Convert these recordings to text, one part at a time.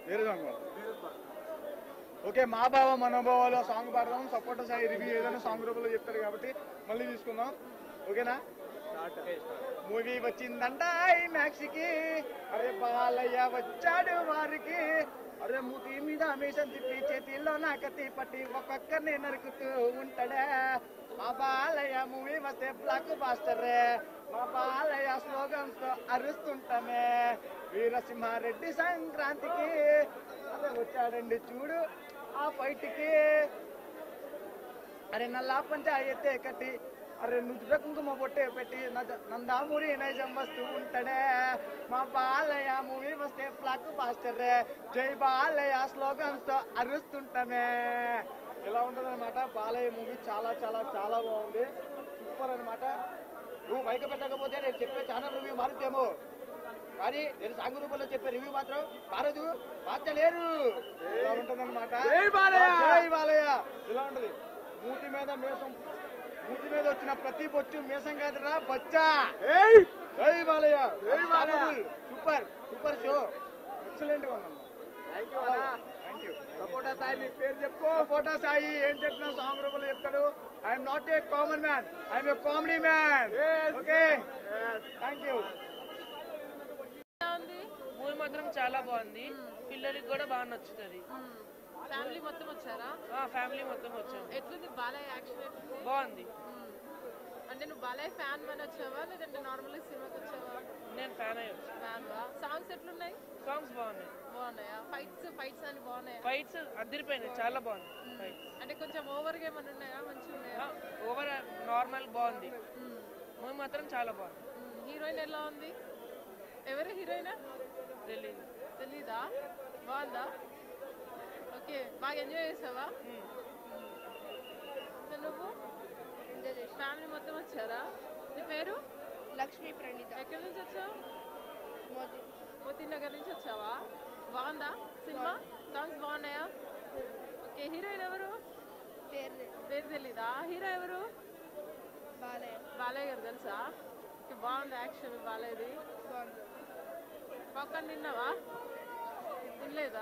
వేరే song okay. మా భావ మనోభావాలు సాంగ్ పాడదాం. సపోర్ట్ సాయి రివ్యూ ఏదైనా సాంగ్ రూపంలో చెప్తారు కాబట్టి మళ్ళీ తీసుకుందాం. ఓకేనా? మూవీ వచ్చిందంట మ్యాక్స్కి. అరే బాలయ్య వచ్చాడు వారికి. అరే మూతి మీద మీసం తిప్పి చేతిలో నా కత్తి పట్టి ఒక్కొక్కరిని నరుకుతూ ఉంటాడే. మా బాలయ్య మూవీ వస్తే బ్లాక్ బాస్టర్. మా బాలయ్య స్లోగన్స్ తో అరుస్తుంటామే. వీరసింహారెడ్డి సంక్రాంతికి అదే వచ్చాడండి చూడు ఆ ఫైట్కి. అరే నల్లా పంచాయతే కట్టి అరే నుదుట కుంకుమ పొట్టే పెట్టి నందామూరి నైజం వస్తూ ఉంటాడే. మా బాలయ్య మూవీ వస్తే బ్లాక్ బాస్టర్. జై బాలయ్య స్లోగన్స్ తో అరుస్తుంటామే. ఇలా ఉంటుంది అనమాట. బాలయ్య మూవీ చాలా చాలా చాలా బాగుంది. సూపర్ అనమాట. నువ్వు బయట పెట్టకపోతే నేను చెప్పే ఛానల్ రివ్యూ మారుతేమో, కానీ నేను సాంగ్ రూపంలో చెప్పే రివ్యూ మాత్రం మారదు, మార్చలేరు. ఇలా ఉంటుంది అనమాట. జై బాలయ్య ఇలా ఉంటుంది. మూతి మీద మేసం, మూతి మీద వచ్చిన ప్రతి బొచ్చు మేసం కాదురా బచ్చా. జై Balayya. Super super show. Excellent గా ఉన్నాం. Thank you. సపోటా సాయి నీ పేరు చెప్పు. సపోటా సాయి ఏం చెప్పినా సాంగ్ రూపంలో చెప్తాడు. I'm not a common man, I'm a comedy man. Okay thank you. Movie మాత్రం చాలా బాగుంది. పిల్లలకి కూడా బాగా నచ్చుతుంది. ఫ్యామిలీ మొత్తం వచ్చారా? ఫ్యామిలీ మొత్తం వచ్చాం. ఎట్లుంది బాలయ్య యాక్షన్? బాగుంది. అంటే నువ్వు బాలయ్య ఫ్యాన్ అని వచ్చావా లేదంటే నార్మల్గా సినిమాకి వచ్చావా? నేను ఫ్యాన్ అయ్యి వచ్చాను. ఫ్యాన్వా? సాంగ్స్ ఎట్లున్నాయి? సాంగ్స్ బాగున్నాయి. బాగున్నాయా? ఫైట్స్ అని బాగున్నాయా? ఫైట్స్ అదిరిపోయినాయి, చాలా బాగుంది. ఫైట్స్ అంటే కొంచెం ఓవర్గా ఏమైనా ఉన్నాయా? మంచిగా ఉన్నాయా? ఓవర్ నార్మల్ బాగుంది. మూవీ మాత్రం చాలా బాగుంది. హీరోయిన్ ఎలా ఉంది? ఎవరు హీరోయినా తెలీదా? బాగుందా? ఓకే బాగా ఎంజాయ్ చేసావా? నువ్వు ఫ్యామిలీ మొత్తం వచ్చారా? నీ పేరు? లక్ష్మీ ప్రణీత. ఎక్కడి నుంచి వచ్చావు? మోతీ నగర్ నుంచి వచ్చావా? బాగుందా సినిమా? సాంగ్స్ బాగున్నాయా? ఓకే హీరోయిన్ ఎవరు? పేరు తెలీదా? హీరో ఎవరు? బాలయ్య గారు తెలుసా? బాగుంది యాక్షన్ బాలయ్యది. పాప్కార్న్ తిన్నావా? తినలేదా?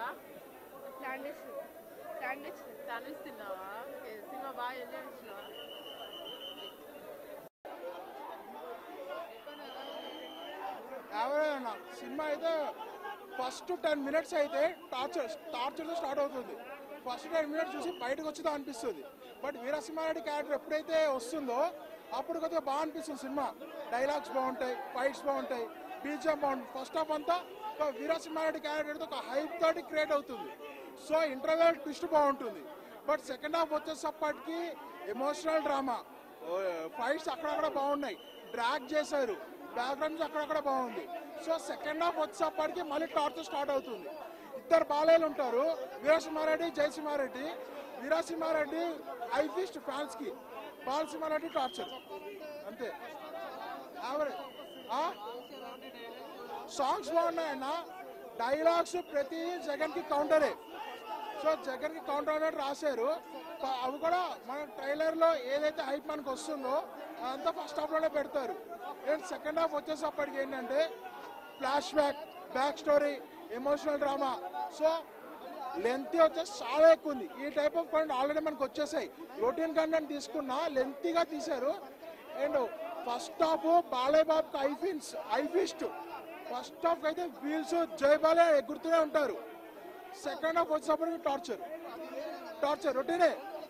శాండ్విచ్ తిన్నావా? ఓకే సినిమా బాగా ఎంజాయ్ చేసినావా? ఎవరైనా సినిమా అయితే ఫస్ట్ 10 minutes అయితే టార్చర్తో స్టార్ట్ అవుతుంది. ఫస్ట్ 10 minutes చూసి బయటకు వచ్చిందో అనిపిస్తుంది. బట్ వీరసింహారెడ్డి క్యారెక్టర్ ఎప్పుడైతే వస్తుందో అప్పుడు కొద్దిగా బాగా అనిపిస్తుంది సినిమా. డైలాగ్స్ బాగుంటాయి, ఫైట్స్ బాగుంటాయి, బీజిఎం బాగుంటుంది. ఫస్ట్ హాఫ్ అంతా వీరసింహారెడ్డి క్యారెక్టర్ ఒక హైప్ తోటి క్రియేట్ అవుతుంది. సో ఇంటర్వెల్ ట్విస్ట్ బాగుంటుంది. బట్ సెకండ్ హాఫ్ వచ్చేసప్పటికి ఎమోషనల్ డ్రామా, ఫైట్స్ అక్కడక్కడ బాగున్నాయి, డ్రాగ్ చేశారు, బ్యాక్గ్రౌండ్స్ అక్కడక్కడ బాగుంది. సో సెకండ్ హాఫ్ వచ్చేసప్పటికి మళ్ళీ టార్చర్ స్టార్ట్ అవుతుంది. ఇద్దరు బాలయ్యలు ఉంటారు, వీరసింహారెడ్డి, జయసింహారెడ్డి. వీరసింహారెడ్డి ఐఫిస్ట్ ఫ్యాన్స్ కి, బాలసింహారెడ్డి టార్చర్ అంతే. సాంగ్స్ బాగున్నాయన్న, డైలాగ్స్ ప్రతి జగన్ కి కౌంటరే. సో జగన్ కి కౌంటర్ అన్నట్టు రాశారు. అవి కూడా మన ట్రైలర్ లో ఏదైతే హైప్ మనకు వస్తుందో అదంతా ఫస్ట్ హాఫ్ లోనే పెడతారు. అండ్ సెకండ్ హాఫ్ వచ్చేసప్పటికి ఏంటంటే flashback story, emotional drama. So lengthy వచ్చేసి చాలా ఎక్కువ ఉంది. ఈ టైప్ ఆఫ్ కంటెంట్ ఆల్రెడీ మనకు వచ్చేసాయి. రొటీన్ కంటెంట్ తీసుకున్నా లెంతీగా తీశారు. అండ్ ఫస్ట్ హాఫ్ బాలయ్య బాబుకి ఐఫిస్ట్. ఫస్ట్ హాఫ్ అయితే వీల్స్ జై బాలయ్య ఎగురుతూనే ఉంటారు. సెకండ్ హాఫ్ వచ్చేటప్పటికి టార్చర్ రొటీనే.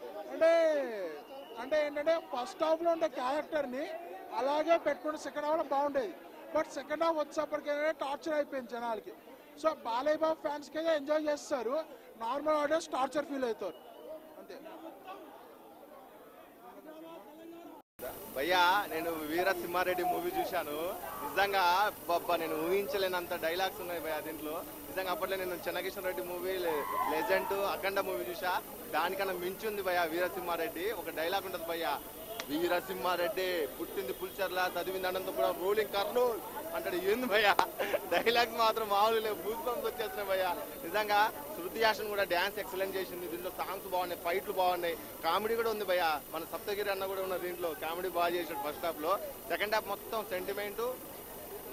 అంటే ఏంటంటే ఫస్ట్ హాఫ్ లో ఉండే క్యారెక్టర్ ని అలాగే పెట్టుకుంటే సెకండ్ హాఫ్ లో బాగుండేది. బట్ సెకండ్ హాఫ్ వచ్చేటప్పటికి ఏంటంటే టార్చర్ అయిపోయింది జనాలకి. సో బాలయ్య బాబు ఫ్యాన్స్ కి అయితే ఎంజాయ్ చేస్తారు, నార్మల్ ఆడియన్స్ టార్చర్ ఫీల్ అవుతారు అంతే. భయ్యా నేను వీరసింహారెడ్డి మూవీ చూశాను. నిజంగా బాబా నేను ఊహించలేనంత డైలాగ్స్ ఉన్నాయి భయ్యా దీంట్లో. నిజంగా అప్పట్లో నేను Chennakeshwara Reddy movie, legend, Akhanda movie చూసా. దానికన్నా మించింది భయ్యా వీరసింహారెడ్డి. ఒక డైలాగ్ ఉంటుంది భయ్యా, వీరసింహారెడ్డి పుట్టింది పుల్చర్లా, చదివింది అనంతపురం, రూలింగ్ కర్నూలు అంటాడు. ఏంది భయ్యా డైలాగ్స్ మాత్రం మామూలు లేవు, బూస్ బంప్స్ వచ్చేస్తున్నాయి భయ్యా. నిజంగా శృతి హాసన్ కూడా డ్యాన్స్ ఎక్సలెంట్ చేసింది. దీంట్లో సాంగ్స్ బాగున్నాయి, ఫైట్లు బాగున్నాయి, కామెడీ కూడా ఉంది భయ్యా. మన సప్తగిరి అన్న కూడా ఉన్న దీంట్లో కామెడీ బాగా చేసాడు ఫస్ట్ హాఫ్ లో. సెకండ్ హాఫ్ మొత్తం సెంటిమెంట్,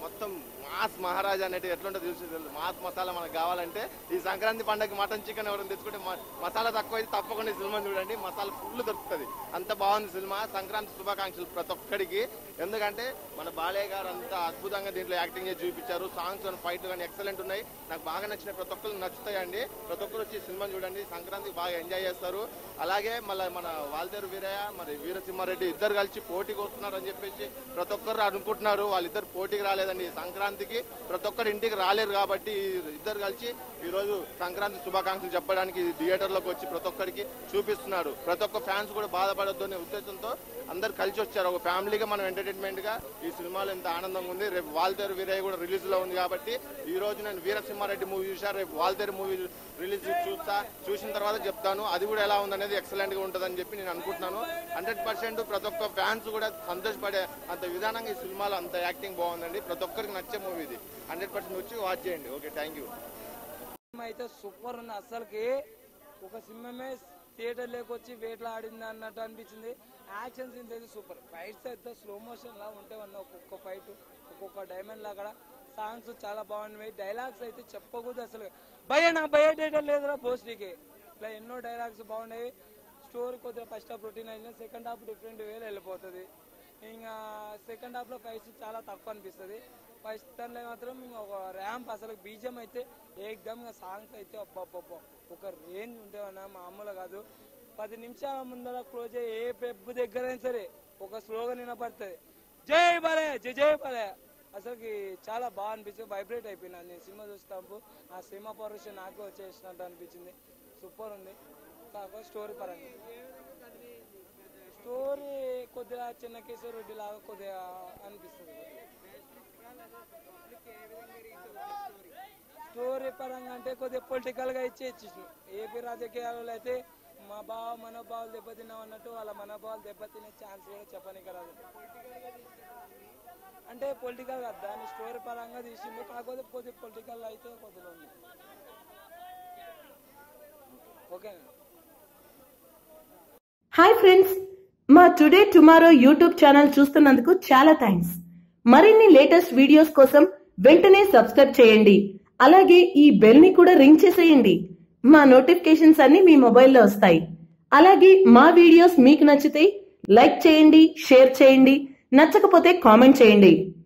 మొత్తం మాస్ మహారాజా అనేది ఎట్లుంటుందో తెలుసు. మాస్ మసాలా మనకు కావాలంటే ఈ సంక్రాంతి పండుగకి మటన్ చికెన్ ఎవరైనా తెచ్చుకుంటే మసాలా తక్కువ అయితే తప్పకుండా ఈ సినిమా చూడండి. మసాలా ఫుల్ దొరుకుతుంది. అంత బాగుంది సినిమా. సంక్రాంతి శుభాకాంక్షలు ప్రతి ఒక్కడికి. ఎందుకంటే మన బాలయ్య గారు అంత అద్భుతంగా దీంట్లో యాక్టింగ్ చేసి చూపించారు. సాంగ్స్ కానీ ఫైట్లు కానీ ఎక్సలెంట్ ఉన్నాయి. నాకు బాగా నచ్చిన ప్రతి ఒక్కరికి నచ్చుతాయండి. ప్రతి ఒక్కరు వచ్చి సినిమా చూడండి. సంక్రాంతికి బాగా ఎంజాయ్ చేస్తారు. అలాగే మళ్ళీ మన వాల్తేరు వీరయ్య మరి వీరసింహారెడ్డి ఇద్దరు కలిసి పోటీకి వస్తున్నారు అని చెప్పేసి ప్రతి ఒక్కరు అనుకుంటున్నారు. వాళ్ళిద్దరు పోటీకి రాలేదండి. సంక్రాంతికి ప్రతి ఒక్కరు ఇంటికి రాలేరు కాబట్టి ఇద్దరు కలిసి ఈ రోజు సంక్రాంతి శుభాకాంక్షలు చెప్పడానికి థియేటర్లోకి వచ్చి ప్రతి ఒక్కరికి చూపిస్తున్నారు. ప్రతి ఒక్క ఫ్యాన్స్ కూడా బాధపడొద్దు అనే ఉద్దేశంతో అందరు కలిసి వచ్చారు. ఒక ఫ్యామిలీగా మనం ఎంటర్టైన్మెంట్ గా ఈ సినిమాలో ఎంత ఆనందంగా ఉంది. రేపు వాల్తేరు వీరయ్య కూడా రిలీజ్ లో ఉంది కాబట్టి ఈ రోజు నేను వీరసింహారెడ్డి మూవీ చూసాను. రేపు వాల్తేరు మూవీ రిలీజ్ చూసిన తర్వాత చెప్తాను. అది కూడా ఎలా ఉందనేది ఎక్సలెంట్ గా ఉంటుందని చెప్పి నేను అనుకుంటున్నాను. 100% ప్రతి ఒక్క ఫ్యాన్స్ కూడా సంతోషపడే అంత విధానంగా ఈ సినిమాలో అంత యాక్టింగ్ బాగుందండి. ప్రతి ఒక్కరికి నచ్చే మూవీ ఇది. 100% వచ్చి వాచ్ చేయండి. Okay, thank you. అయితే సూపర్ ఉంది. అసలుకి ఒక సినిమామే థియేటర్ లేకొచ్చి వేట్లా ఆడింది అన్నట్టు అనిపించింది. యాక్షన్ సీన్స్ అయితే సూపర్. ఫైట్స్ అయితే స్లో మోషన్ లా ఉంటాయన్న ఒక్కొక్క ఫైట్ ఒక్కొక్క డైమండ్ లాగా. సాంగ్స్ చాలా బాగున్నాయి. డైలాగ్స్ అయితే చెప్పకూడదు అసలు. భయ థియేటర్ లేదురా బోస్టీకి. ఇట్లా ఎన్నో డైలాగ్స్ బాగున్నాయి. స్టోరీ కొద్దిగా ఫస్ట్ హాఫ్ రొటీన్ అయితే సెకండ్ హాఫ్ డిఫరెంట్ వేలో వెళ్ళిపోతుంది. ఇంకా సెకండ్ హాఫ్లో ఫైట్స్ చాలా తక్కువ అనిపిస్తుంది. ఫస్ట్ దాంట్లో మాత్రం ఒక ర్యాంప్ అసలు బీజం అయితే ఏకదమ్. సాంగ్స్ అయితే అబ్బబ్బబ్బా ఒక రేంజ్ ఉంటాయన్నా మామూలు కాదు. 10 నిమిషాల ముందర క్లోజ్ అయ్యి ఏ పెబ్బు దగ్గరైనా సరే ఒక స్లోగన్ వినపడుతుంది. జై బాలయ్య, జై బాలయ్య. అసలుకి చాలా బాగా అనిపించింది. వైబ్రేట్ అయిపోయినా నేను సినిమా చూస్తాను. ఆ సినిమా పౌరుషం నాకు వచ్చేసినట్టు అనిపించింది. సూపర్ ఉంది. కాకపోతే స్టోరీ పరంగా స్టోరీ కొద్దిగా చిన్న కేసరి రెడ్డి లాగా కొద్దిగా అనిపిస్తుంది. స్టోరీ పరంగా అంటే కొద్దిగా పొలిటికల్ గా ఇచ్చేసింది. ఏపీ రాజకీయాలలో అయితే మా మనోభావాలు దెబ్బతిన్నాం అన్నట్టు వాళ్ళ మనోభావాలు దెబ్బతినే ఛాన్స్ కూడా చెప్పనీకి రాదు. అంటే పొలిటికల్ కాదు, దాన్ని స్టోరీ పరంగా తీసింది. కాకపోతే కొద్దిగా పొలిటికల్ అయితే కొద్దిగా ఉంది. ఓకేనా? హాయ్ ఫ్రెండ్స్, మా టుడే టుమారో యూట్యూబ్ ఛానల్ చూస్తున్నందుకు చాలా థ్యాంక్స్. మరిన్ని లేటెస్ట్ వీడియోస్ కోసం వెంటనే సబ్స్క్రైబ్ చేయండి. అలాగే ఈ బెల్ ని కూడా రింగ్ చేసేయండి. మా నోటిఫికేషన్స్ అన్ని మీ మొబైల్లో వస్తాయి. అలాగే మా వీడియోస్ మీకు నచ్చితే లైక్ చేయండి, షేర్ చేయండి, నచ్చకపోతే కామెంట్ చేయండి.